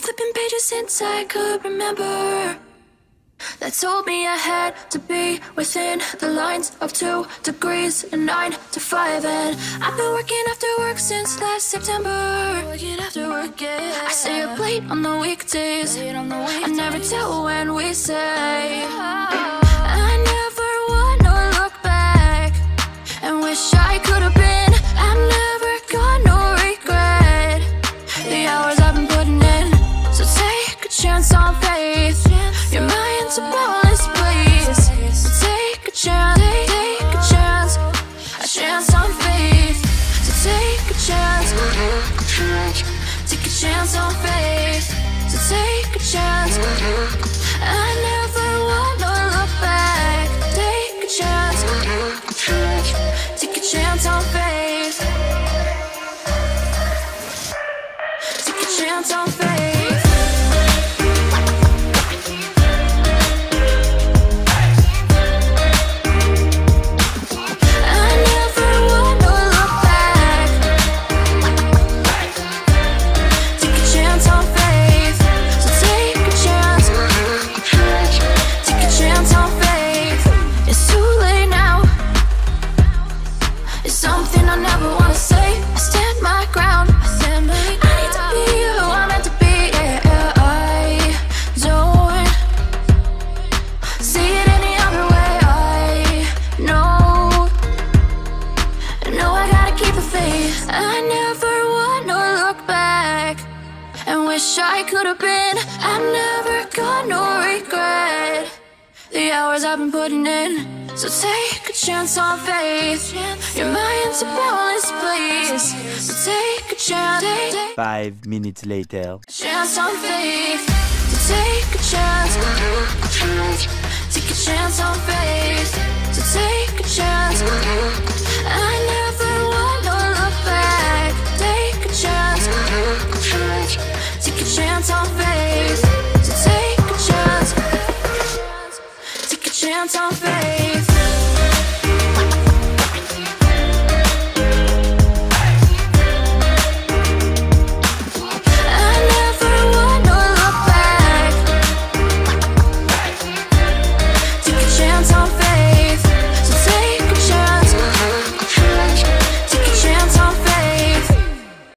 flipping pages since I could remember, that told me I had to be within the lines of 2 degrees and 9 to 5. And I've been working after work since last September. Working after work, yeah. I stay up late on the weekdays. I never tell when we say. I never wanna look back and wish I could have been. I've never got no regret. The hours I've been putting in, so take a chance on faith. Your mind's a bonus, please. So take a chance, take a chance on faith. So take a chance, take a chance on faith. So take a chance. I never wanna look back. Take a chance, take a chance on faith. Take a chance on faith. I could have been. I've never got no regret. The hours I've been putting in, so take a chance on faith. Your mind's a bonus, please. So take a chance. 5 minutes later. Chance on faith. So take a chance.